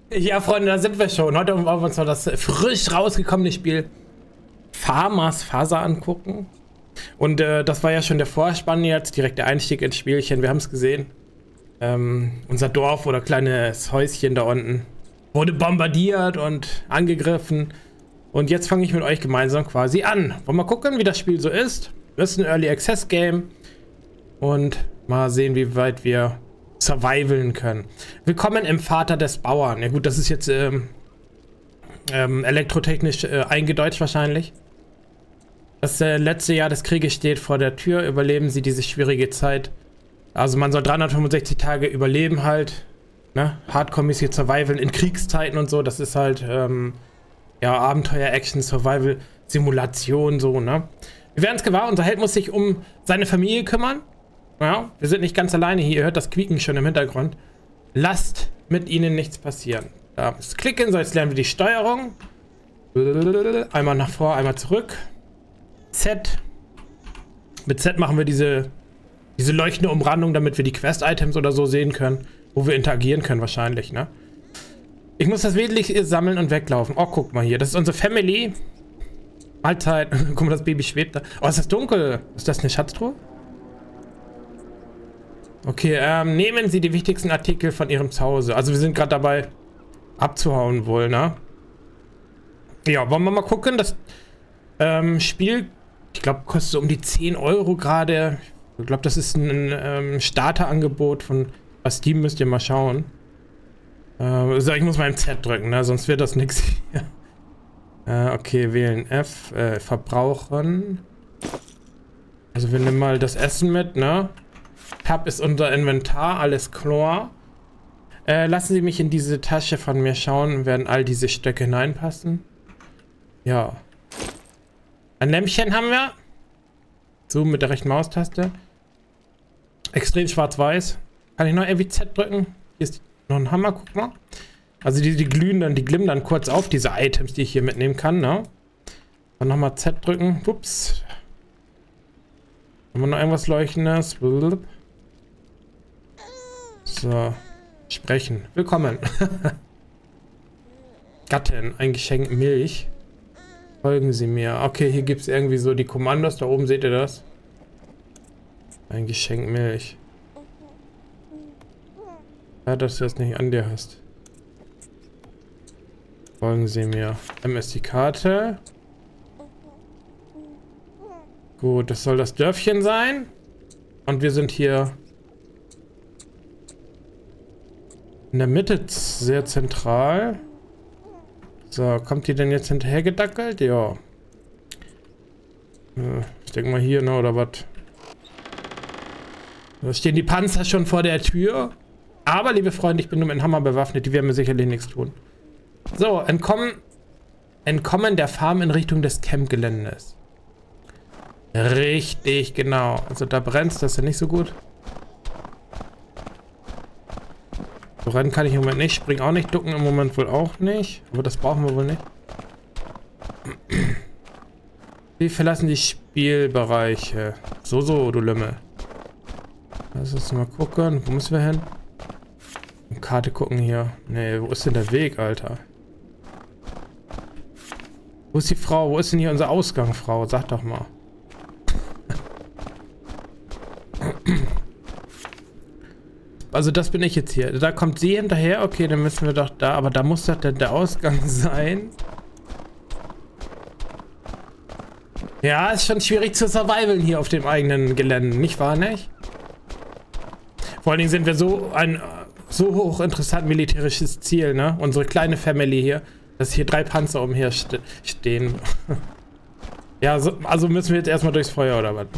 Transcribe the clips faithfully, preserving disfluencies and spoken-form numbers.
Ja, Freunde, da sind wir schon. Heute wollen wir uns noch das frisch rausgekommene Spiel Farmers Faser angucken. Und äh, das war ja schon der Vorspann jetzt, direkt der Einstieg ins Spielchen. Wir haben es gesehen. Ähm, unser Dorf oder kleines Häuschen da unten wurde bombardiert und angegriffen. Und jetzt fange ich mit euch gemeinsam quasi an. Wollen wir mal gucken, wie das Spiel so ist. Das ist ein Early Access Game. Und mal sehen, wie weit wir survivalen können. Willkommen im Vater des Bauern. Ja gut, das ist jetzt ähm, ähm, elektrotechnisch äh, eingedeutscht wahrscheinlich. Das äh, letzte Jahr des Krieges steht vor der Tür. Überleben Sie diese schwierige Zeit. Also man soll dreihundertfünfundsechzig Tage überleben halt. Ne? Hardcore-mäßig survivalen in Kriegszeiten und so. Das ist halt ähm, ja, Abenteuer, Action, Survival, Simulation, so, ne? Wir werden es gewahr, unser Held muss sich um seine Familie kümmern. Ja, wir sind nicht ganz alleine hier, ihr hört das Quieken schon im Hintergrund. Lasst mit ihnen nichts passieren. Da ist Klicken, so jetzt lernen wir die Steuerung. Einmal nach vor, einmal zurück. Z. Mit Z machen wir diese, diese leuchtende Umrandung, damit wir die Quest-Items oder so sehen können, wo wir interagieren können wahrscheinlich, ne? Ich muss das Wesentliche sammeln und weglaufen. Oh, guck mal hier, das ist unsere Family. Mahlzeit. Guck mal, das Baby schwebt da. Oh, ist das dunkel? Ist das eine Schatztruhe? Okay, ähm, nehmen Sie die wichtigsten Artikel von Ihrem Zuhause. Also wir sind gerade dabei abzuhauen wohl, ne? Ja, wollen wir mal gucken. Das ähm, Spiel, ich glaube, kostet so um die zehn Euro gerade. Ich glaube, das ist ein ähm, Starterangebot von bei Steam, müsst ihr mal schauen. Äh, also ich muss mal im Z drücken, ne? Sonst wird das nichts hier. Äh, okay, wählen F, äh, verbrauchen. Also wir nehmen mal das Essen mit, ne? Tab ist unser Inventar, alles klar. Äh, lassen Sie mich in diese Tasche von mir schauen, werden all diese Stöcke hineinpassen. Ja. Ein Lämpchen haben wir. Zoom mit der rechten Maustaste. Extrem schwarz-weiß. Kann ich noch irgendwie Z drücken? Hier ist noch ein Hammer, guck mal. Also die, die glühen dann, die glimmen dann kurz auf, diese Items, die ich hier mitnehmen kann, ne? Dann nochmal Z drücken. Ups. Haben wir noch irgendwas Leuchtendes? So. Sprechen. Willkommen. Gattin, ein Geschenk Milch. Folgen Sie mir. Okay, hier gibt es irgendwie so die Kommandos. Da oben seht ihr das. Ein Geschenk Milch. Ja, dass du das nicht an dir hast. Folgen Sie mir. M ist die Karte. Gut, das soll das Dörfchen sein. Und wir sind hier in der Mitte sehr zentral. So, kommt die denn jetzt hinterher gedackelt? Ja. Ich denke mal hier, ne, oder was? Da stehen die Panzer schon vor der Tür. Aber, liebe Freunde, ich bin nur mit einem Hammer bewaffnet. Die werden mir sicherlich nichts tun. So, entkommen. Entkommen der Farm in Richtung des Campgeländes. Richtig, genau. Also da brennt das ist ja nicht so gut. So rennen kann ich im Moment nicht. Springen auch nicht. Ducken im Moment wohl auch nicht. Aber das brauchen wir wohl nicht. Wir verlassen die Spielbereiche. So, so, du Lümmel. Lass uns mal gucken. Wo müssen wir hin? Karte gucken hier. Nee, wo ist denn der Weg, Alter? Wo ist die Frau? Wo ist denn hier unser Ausgang, Frau? Sag doch mal. Also das bin ich jetzt hier. Da kommt sie hinterher. Okay, dann müssen wir doch da. Aber da muss doch der, der Ausgang sein. Ja, ist schon schwierig zu survivalen hier auf dem eigenen Gelände. Nicht wahr, nicht? Vor allen Dingen sind wir so ein so hoch interessant militärisches Ziel, ne? Unsere kleine Family hier. Dass hier drei Panzer umher st stehen. Ja, so, also müssen wir jetzt erstmal durchs Feuer oder was?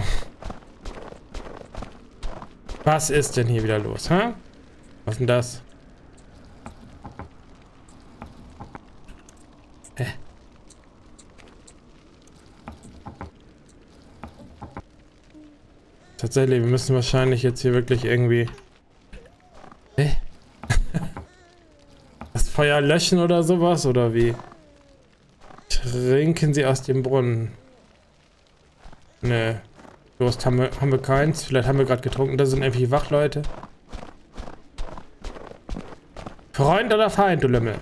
Was ist denn hier wieder los, hä? Was ist denn das? Hä? Tatsächlich, wir müssen wahrscheinlich jetzt hier wirklich irgendwie... Hä? Das Feuer löschen oder sowas, oder wie? Trinken Sie aus dem Brunnen. Nee. Durst haben wir, haben wir keins. Vielleicht haben wir gerade getrunken. Da sind irgendwie Wachleute. Freund oder Feind, du Lümmel?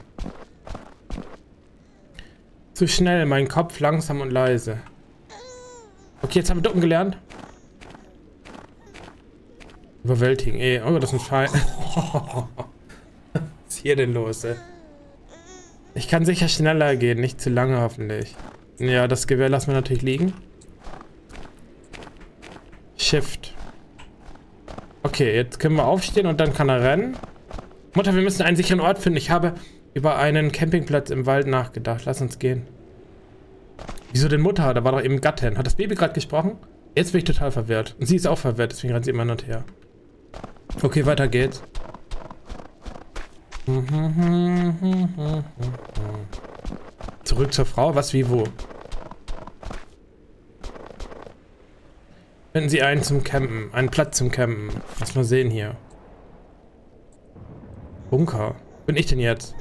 Zu schnell, mein Kopf langsam und leise. Okay, jetzt haben wir ducken gelernt. Überwältigen, ey. Oh, das ist ein Feind. Was ist hier denn los, ey? Ich kann sicher schneller gehen, nicht zu lange hoffentlich. Ja, das Gewehr lassen wir natürlich liegen. Shift. Okay, jetzt können wir aufstehen und dann kann er rennen. Mutter, wir müssen einen sicheren Ort finden. Ich habe über einen Campingplatz im Wald nachgedacht. Lass uns gehen. Wieso denn Mutter? Da war doch eben Gattin. Hat das Baby gerade gesprochen? Jetzt bin ich total verwirrt. Und sie ist auch verwirrt, deswegen rennt sie immer hin und her. Okay, weiter geht's. Zurück zur Frau? Was, wie, wo? Finden Sie einen zum Campen. Einen Platz zum Campen. Lass mal sehen hier. Bunker. Bin ich denn jetzt?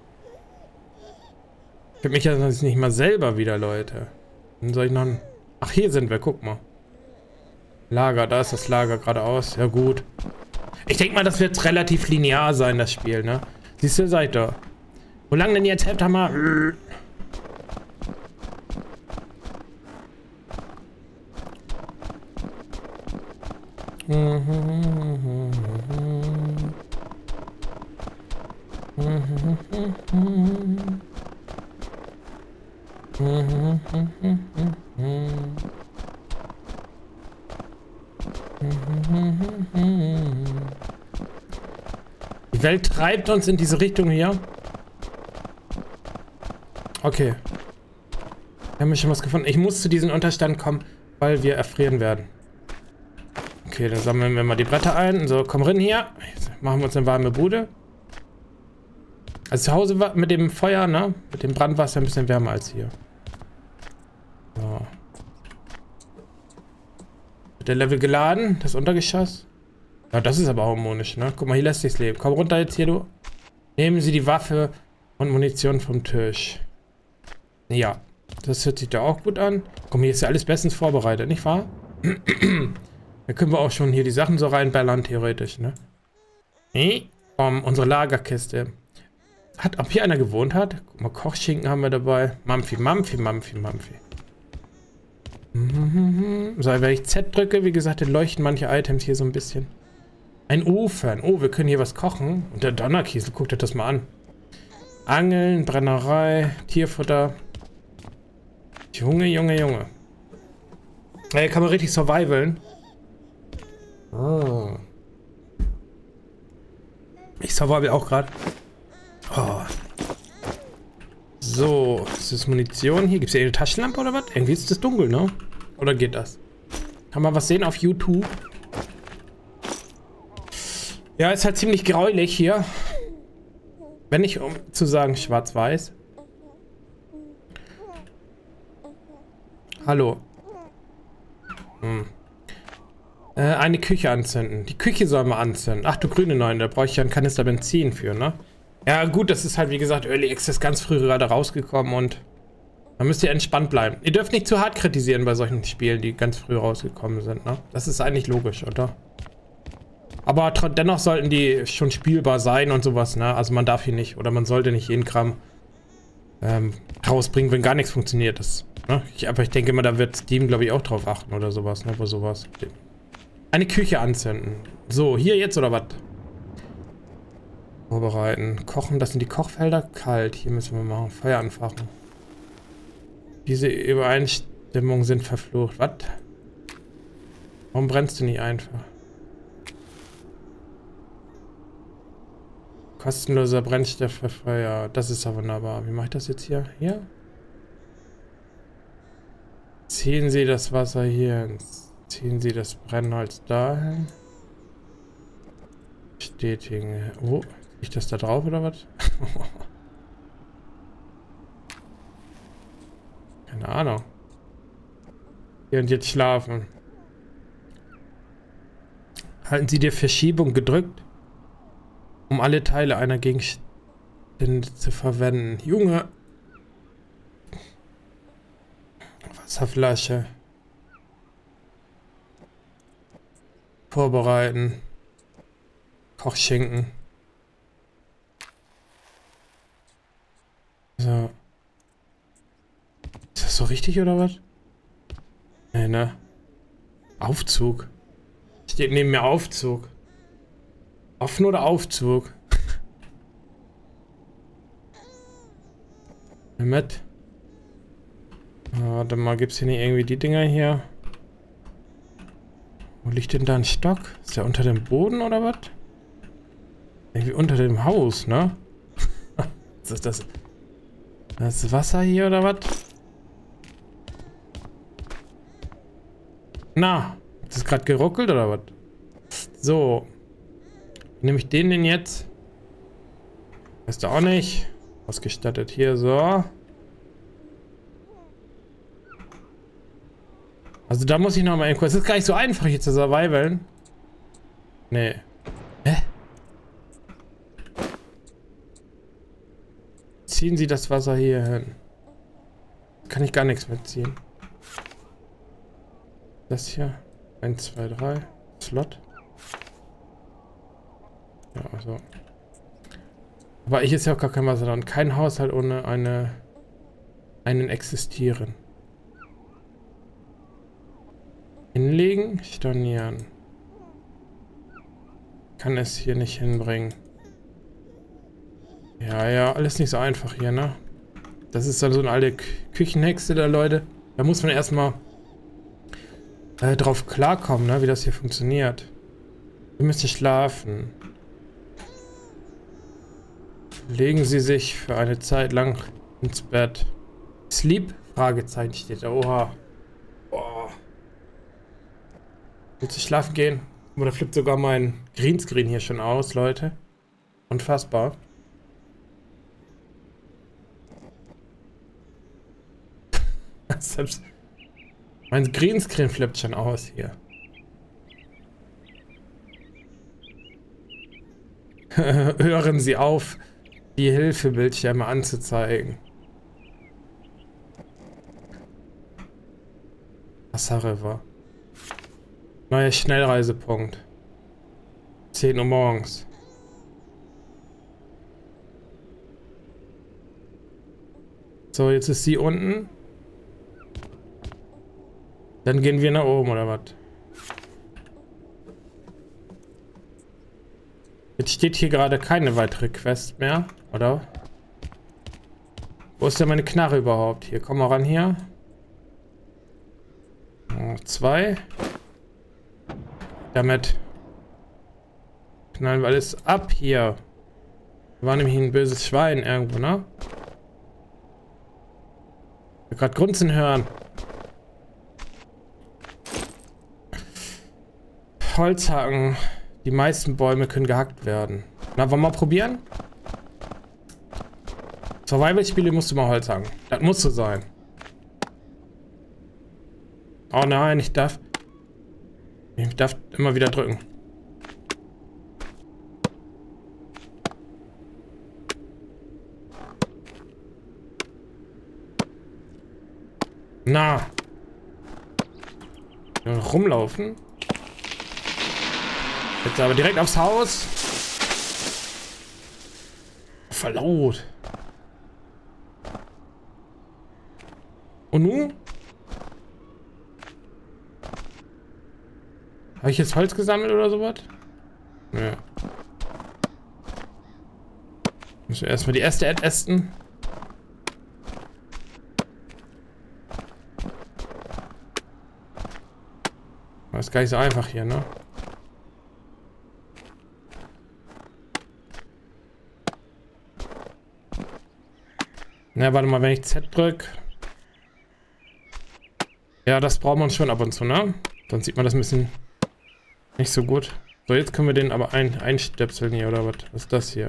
Ich finde mich ja nicht mal selber wieder, Leute. Dann soll ich noch ein... Ach, hier sind wir. Guck mal. Lager. Da ist das Lager geradeaus. Ja, gut. Ich denke mal, das wird relativ linear sein, das Spiel, ne? Siehst du, seid da. Wo lang denn jetzt? Habt ihr mal... Die Welt treibt uns in diese Richtung hier. Okay. Wir haben schon was gefunden. Ich muss zu diesem Unterstand kommen, weil wir erfrieren werden. Okay, dann sammeln wir mal die Bretter ein. So, komm rein hier. Jetzt machen wir uns eine warme Bude. Also zu Hause war mit dem Feuer, ne? Mit dem Brand war es ja ein bisschen wärmer als hier. So. Wird der Level geladen? Das Untergeschoss? Ja, das ist aber harmonisch, ne? Guck mal, hier lässt sich's leben. Komm runter jetzt hier, du. Nehmen Sie die Waffe und Munition vom Tisch. Ja, das hört sich da auch gut an. Komm, hier ist ja alles bestens vorbereitet, nicht wahr? Da können wir auch schon hier die Sachen so reinballern, theoretisch, ne? Nee. Um, unsere Lagerkiste. Hat, ob hier einer gewohnt hat? Guck mal, Kochschinken haben wir dabei. Mampfi, Mampfi, Mampfi, Mampfi. So, wenn ich Z drücke, wie gesagt, dann leuchten manche Items hier so ein bisschen. Ein Ofen. Oh, wir können hier was kochen. Und der Donnerkiesel, guckt euch das mal an. Angeln, Brennerei, Tierfutter. Junge, Junge, Junge. Hier kann man richtig survivalen. Oh. Ich survival auch gerade. Oh. So, ist das Munition hier? Gibt es hier eine Taschenlampe oder was? Irgendwie ist das dunkel, ne? Oder geht das? Kann man was sehen auf YouTube? Ja, ist halt ziemlich gräulich hier. Wenn nicht, um zu sagen schwarz-weiß. Hallo. Hm. Äh, eine Küche anzünden. Die Küche soll mal anzünden. Ach du grüne Neune, da brauche ich ja einen Kanister Benzin für, ne? Ja gut, das ist halt wie gesagt Early Access ganz früh gerade rausgekommen und da müsst ihr entspannt bleiben. Ihr dürft nicht zu hart kritisieren bei solchen Spielen, die ganz früh rausgekommen sind, ne? Das ist eigentlich logisch, oder? Aber dennoch sollten die schon spielbar sein und sowas, ne? Also man darf hier nicht, oder man sollte nicht jeden Kram ähm, rausbringen, wenn gar nichts funktioniert. Das, ne? ich, aber ich denke immer, da wird Steam, glaube ich, auch drauf achten oder sowas, ne? Wo sowas. Eine Küche anzünden. So, hier jetzt oder was? Vorbereiten. Kochen, das sind die Kochfelder. Kalt. Hier müssen wir machen. Feuer anfachen. Diese Übereinstimmungen sind verflucht. Was? Warum brennst du nicht einfach? Kostenloser Brennstoff für Feuer. Das ist ja wunderbar. Wie mache ich das jetzt hier? Hier? Ziehen Sie das Wasser hier hin. Ziehen Sie das Brennholz dahin. Bestätigen. Oh, ich das da drauf oder was? Keine Ahnung. Hier und jetzt schlafen. Halten Sie die Verschiebung gedrückt, um alle Teile einer Gegenstände zu verwenden. Junge. Wasserflasche. Vorbereiten. Kochschinken. So. Ist das so richtig oder was? Nee, ne? Aufzug. Steht neben mir Aufzug. Offen oder Aufzug? Mit. Warte mal, gibt's hier nicht irgendwie die Dinger hier? Wo liegt denn da ein Stock? Ist der unter dem Boden oder was? Irgendwie unter dem Haus, ne? Was ist das? Das ist Wasser hier oder was? Na, ist das gerade geruckelt oder was? So. Wie nehme ich den denn jetzt? Weißt du auch nicht. Ausgestattet hier, so. Also da muss ich noch mal eben kurz. Das ist gar nicht so einfach hier zu survivalen. Nee. Hä? Ziehen Sie das Wasser hier hin. Kann ich gar nichts mitziehen. Das hier. eins, zwei, drei. Slot. Ja, also. Aber hier ist ja auch gar kein Wasser da und kein Haushalt ohne eine einen existieren. Hinlegen, stornieren. Kann es hier nicht hinbringen. Ja, ja, alles nicht so einfach hier, ne? Das ist dann so eine alte Küchenhexe da, Leute. Da muss man erstmal äh, drauf klarkommen, ne, wie das hier funktioniert. Wir müssen schlafen. Legen Sie sich für eine Zeit lang ins Bett. Sleep? Fragezeichen steht da. Oha. Boah. Willst du schlafen gehen? Oder flippt sogar mein Greenscreen hier schon aus, Leute. Unfassbar. Selbst mein Greenscreen flippt schon aus hier. Hören Sie auf, die Hilfebildschirme anzuzeigen. Wasser River. Neuer Schnellreisepunkt. zehn Uhr morgens. So, jetzt ist sie unten. Dann gehen wir nach oben, oder was? Jetzt steht hier gerade keine weitere Quest mehr, oder? Wo ist denn meine Knarre überhaupt? Hier, komm mal ran hier. Oh, zwei. Damit knallen wir alles ab hier. Wir waren nämlich ein böses Schwein irgendwo, ne? Ich hab grad Grunzen hören. Holzhacken. Die meisten Bäume können gehackt werden. Na, wollen wir mal probieren? Survival-Spiele musst du mal Holz hacken. Das muss so sein. Oh nein, ich darf... Ich darf immer wieder drücken. Na. Rumlaufen. Jetzt aber direkt aufs Haus. Voll laut. Und nun? Habe ich jetzt Holz gesammelt oder sowas? Ja. Müssen wir erstmal die erste Erd ästen. Das ist gar nicht so einfach hier, ne? Na, warte mal, wenn ich Z drücke. Ja, das braucht man schon ab und zu, ne? Sonst sieht man das ein bisschen nicht so gut. So, jetzt können wir den aber ein, einstöpseln hier, oder was? Was ist das hier?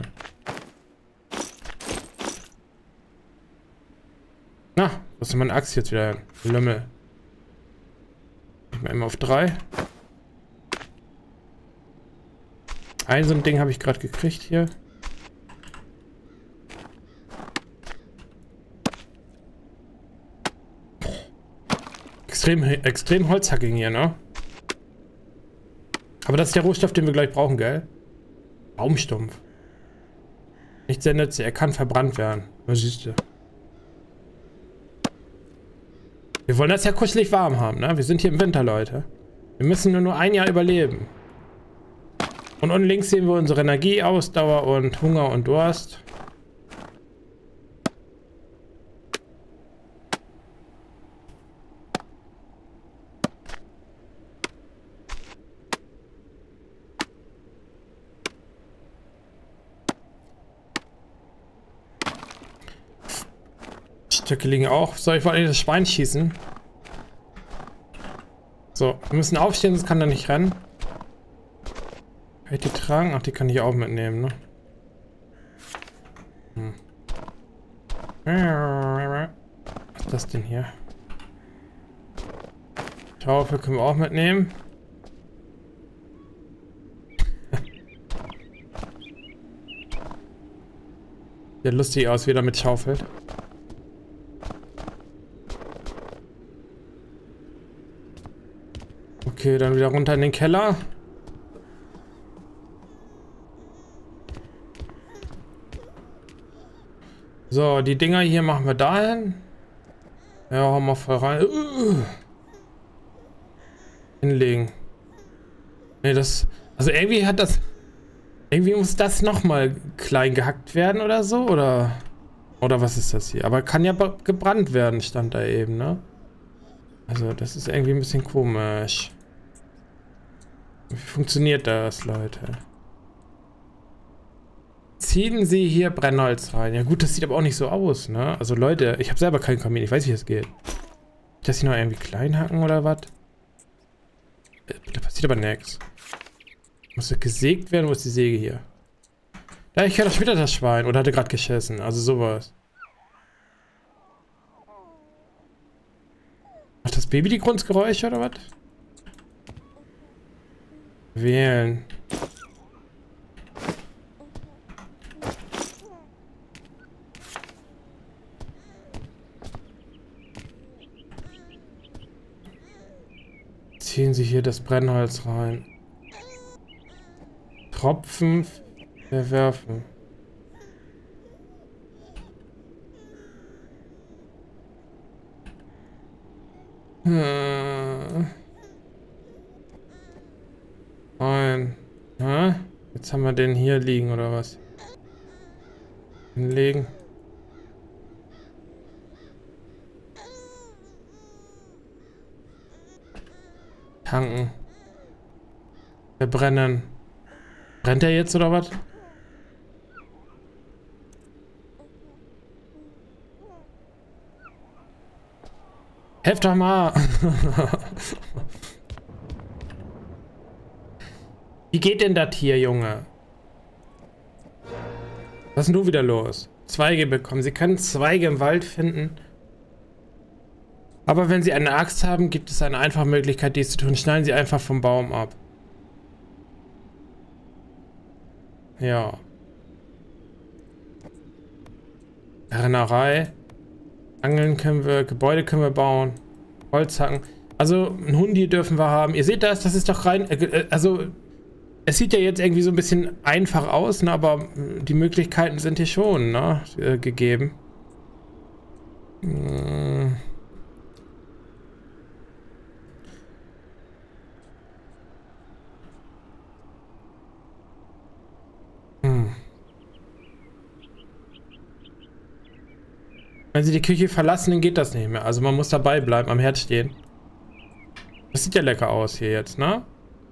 Na, was ist meine Axt jetzt wieder hin? Lümmel. Ich mal immer auf drei. Ein so ein Ding habe ich gerade gekriegt hier. Extrem, extrem Holzhacking hier, ne? Aber das ist der Rohstoff, den wir gleich brauchen, gell? Baumstumpf. Nicht sehr nützlich, er kann verbrannt werden. Was siehst du? Wir wollen das ja kuschelig warm haben, ne? Wir sind hier im Winter, Leute. Wir müssen nur nur ein Jahr überleben. Und unten links sehen wir unsere Energie, Ausdauer und Hunger und Durst. Stöcke liegen auch. Soll ich wollte das Schwein schießen? So, wir müssen aufstehen, sonst kann er nicht rennen. Kann ich die tragen? Ach, die kann ich auch mitnehmen, ne? Hm. Was ist das denn hier? Schaufel können wir auch mitnehmen. Sieht lustig aus, wie er damit schaufelt. Okay, dann wieder runter in den Keller. So, die Dinger hier machen wir dahin. Ja, hauen wir voll rein. Uh. Hinlegen. Ne, das... Also irgendwie hat das... Irgendwie muss das nochmal klein gehackt werden oder so, oder... Oder was ist das hier? Aber kann ja gebrannt werden, stand da eben, ne? Also, das ist irgendwie ein bisschen komisch. Wie funktioniert das, Leute? Ziehen Sie hier Brennholz rein. Ja gut, das sieht aber auch nicht so aus, ne? Also Leute, ich habe selber keinen Kamin. Ich weiß, wie das geht. Das hier noch irgendwie klein hacken oder was? Da passiert aber nichts. Muss das gesägt werden? Wo ist die Säge hier? Ja, ich höre doch wieder das Schwein. Oder hat er gerade geschissen? Also sowas. Macht das Baby die Grundgeräusche oder was? Wählen. Ziehen Sie hier das Brennholz rein. Tropfen verwerfen. Hm. Ein. Na? Jetzt haben wir den hier liegen, oder was? Hinlegen. Tanken. Verbrennen. Brennt er jetzt, oder was? Helft doch mal! Wie geht denn das hier, Junge? Was ist denn du wieder los? Zweige bekommen. Sie können Zweige im Wald finden. Aber wenn Sie eine Axt haben, gibt es eine einfache Möglichkeit, dies zu tun. Schneiden Sie einfach vom Baum ab. Ja. Rennerei. Angeln können wir, Gebäude können wir bauen. Holz hacken. Also, ein Hundi dürfen wir haben. Ihr seht das, das ist doch rein... Äh, also... Es sieht ja jetzt irgendwie so ein bisschen einfach aus, ne, aber die Möglichkeiten sind hier schon, ne, äh, gegeben. Hm. Hm. Wenn sie die Küche verlassen, dann geht das nicht mehr. Also man muss dabei bleiben, am Herd stehen. Das sieht ja lecker aus hier jetzt, ne?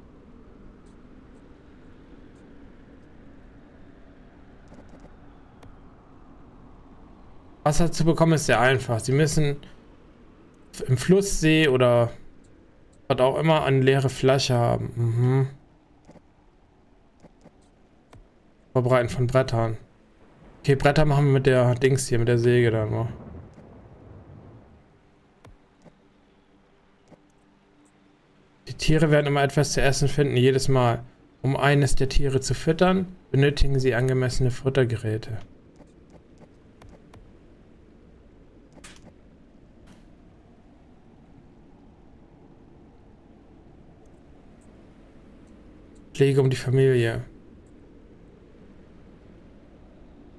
Wasser zu bekommen ist sehr einfach. Sie müssen im Flusssee oder was auch immer eine leere Flasche haben. Mhm. Vorbereiten von Brettern. Okay, Bretter machen wir mit der Dings hier, mit der Säge dann mal. Die Tiere werden immer etwas zu essen finden, jedes Mal. Um eines der Tiere zu füttern, benötigen sie angemessene Futtergeräte. Pflege um die Familie.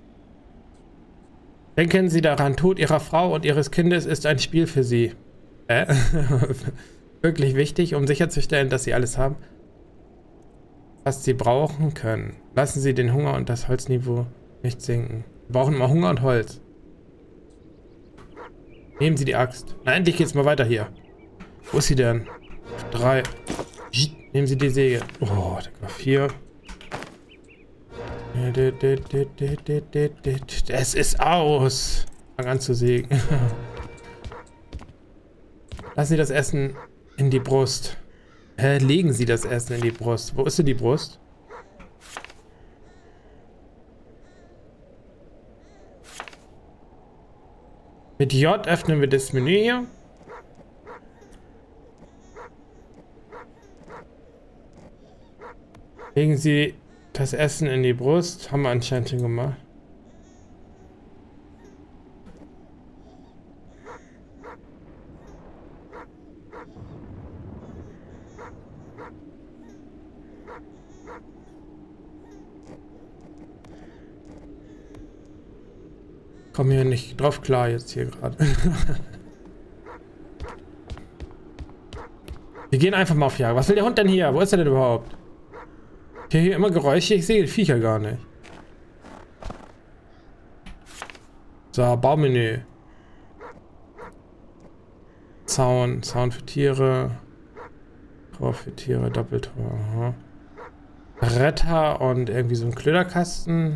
Denken Sie daran, Tod Ihrer Frau und Ihres Kindes ist ein Spiel für Sie. Äh? Wirklich wichtig, um sicherzustellen, dass sie alles haben, was sie brauchen können. Lassen Sie den Hunger und das Holzniveau nicht sinken. Wir brauchen immer Hunger und Holz. Nehmen Sie die Axt. Na, endlich geht's mal weiter hier. Wo ist sie denn? Drei. Nehmen Sie die Säge. Oh, da vier. Es ist aus. Fang an zu sägen. Lassen Sie das Essen in die Brust. Hä, legen Sie das Essen in die Brust. Wo ist denn die Brust? Mit J öffnen wir das Menü hier. Legen Sie das Essen in die Brust. Haben wir anscheinend schon gemacht. Komm hier nicht drauf klar jetzt hier gerade. Wir gehen einfach mal auf Jagd. Was will der Hund denn hier? Wo ist er denn überhaupt? Hier, hier immer Geräusche. Ich sehe die Viecher gar nicht. So, Baumenü. Zaun. Zaun für Tiere. Tor für Tiere. Doppeltor. Aha. Bretter und irgendwie so ein Klöderkasten.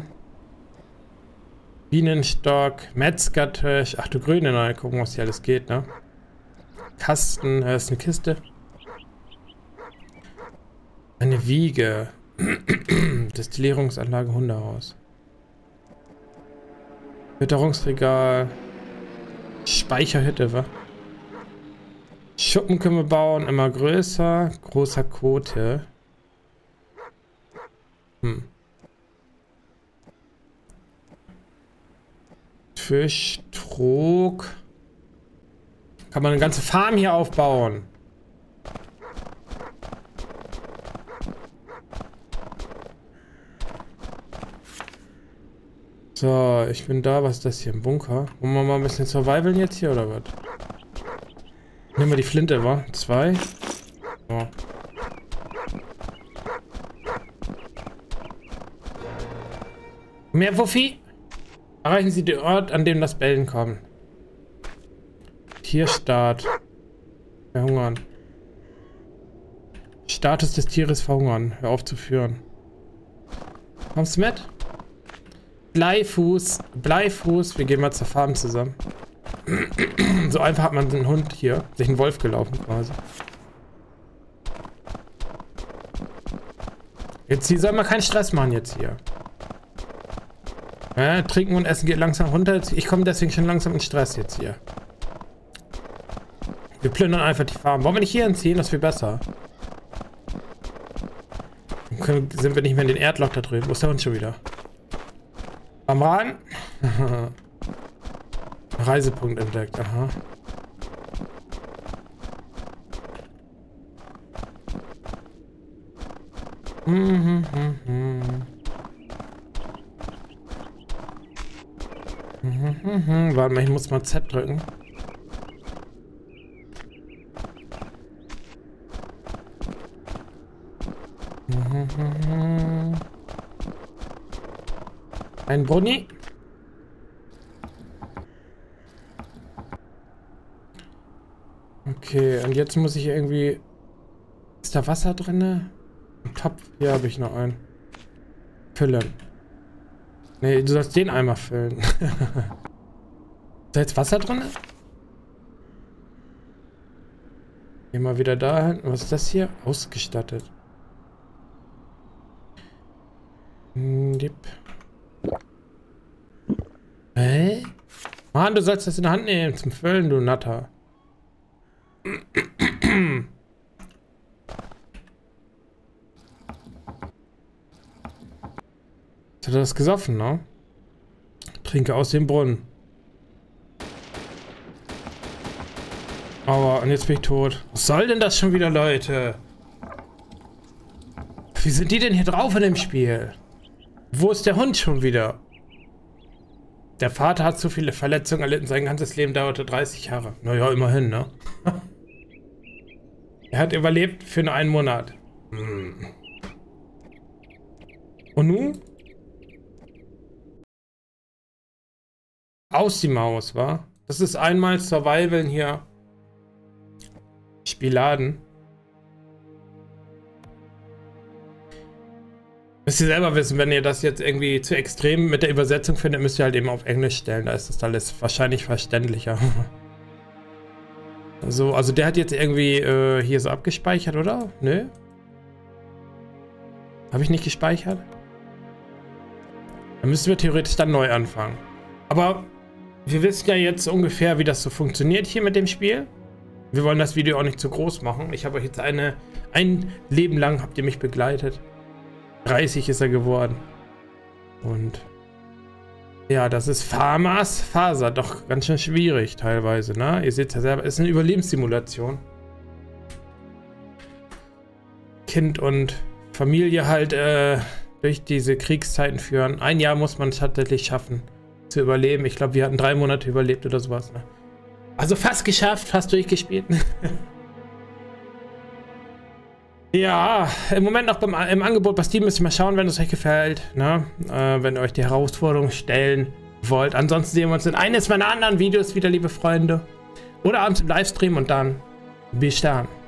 Bienenstock, Metzgertisch. Ach du Grüne, mal gucken, was hier alles geht, ne? Kasten, da ist eine Kiste. Eine Wiege. Destillierungsanlage, Hundehaus. Witterungsregal. Speicherhütte, wa? Schuppen können wir bauen, immer größer. Großer Kote. Hm. Fisch, Trog. Kann man eine ganze Farm hier aufbauen. So, ich bin da. Was ist das hier? Ein Bunker? Wollen wir mal ein bisschen survivalen jetzt hier oder was? Nehmen wir die Flinte, wa? Zwei. So. Mehr Wuffi? Erreichen Sie den Ort, an dem das Bellen kommt. Tierstart. Verhungern. Status des Tieres verhungern. Hör auf zu führen. Kommst du mit? Bleifuß. Bleifuß. Wir gehen mal zur Farm zusammen. So einfach hat man einen Hund hier. Sich einen Wolf gelaufen quasi. Jetzt hier soll man keinen Stress machen jetzt hier. Ja, trinken und essen geht langsam runter. Ich komme deswegen schon langsam in Stress jetzt hier. Wir plündern einfach die Farm. Wollen wir nicht hier entziehen? Das wäre besser. Dann können, sind wir nicht mehr in den Erdloch da drüben. Wo ist der Hund schon wieder? Am Rahn? Reisepunkt entdeckt. Aha. Mhm, mhm, mhm. Mhm, mhm. Warte mal, ich muss mal Z drücken. Mhm, mhm. Ein Brunni. Okay, und jetzt muss ich irgendwie... Ist da Wasser drin? Ein Topf. Hier habe ich noch einen. Füllen. Nee, du sollst den einmal füllen. Ist da jetzt Wasser drin? Geh mal wieder dahin. Was ist das hier? Ausgestattet. Hä? Hä? Mann, du sollst das in der Hand nehmen zum Füllen, du Natter. Jetzt hat er das gesoffen, ne? Trinke aus dem Brunnen. Aber, und jetzt bin ich tot. Was soll denn das schon wieder, Leute? Wie sind die denn hier drauf in dem Spiel? Wo ist der Hund schon wieder? Der Vater hat zu viele Verletzungen erlitten, sein ganzes Leben dauerte dreißig Jahre. Naja, immerhin, ne? Er hat überlebt für nur einen Monat. Hm. Und nun? Aus die Maus, wa? Das ist einmal Survival hier. Spieladen. Müsst ihr selber wissen, wenn ihr das jetzt irgendwie zu extrem mit der Übersetzung findet, müsst ihr halt eben auf Englisch stellen. Da ist das alles wahrscheinlich verständlicher. So, also der hat jetzt irgendwie äh, hier so abgespeichert, oder? Nö? Habe ich nicht gespeichert? Dann müssen wir theoretisch dann neu anfangen. Aber wir wissen ja jetzt ungefähr, wie das so funktioniert hier mit dem Spiel. Wir wollen das Video auch nicht zu groß machen. Ich habe euch jetzt eine... Ein Leben lang habt ihr mich begleitet. dreißig ist er geworden. Und... Ja, das ist Farmers Faser. Doch ganz schön schwierig teilweise, ne? Ihr seht ja selber, es ist eine Überlebenssimulation. Kind und Familie halt äh, durch diese Kriegszeiten führen. Ein Jahr muss man es tatsächlich schaffen, zu überleben. Ich glaube, wir hatten drei Monate überlebt oder sowas, ne? Also fast geschafft, fast durchgespielt. Ja, im Moment noch beim, im Angebot bei Steam müsst ihr mal schauen, wenn es euch gefällt, ne? Äh, wenn ihr euch die Herausforderung stellen wollt. Ansonsten sehen wir uns in eines meiner anderen Videos wieder, liebe Freunde. Oder abends im Livestream und dann bis dann.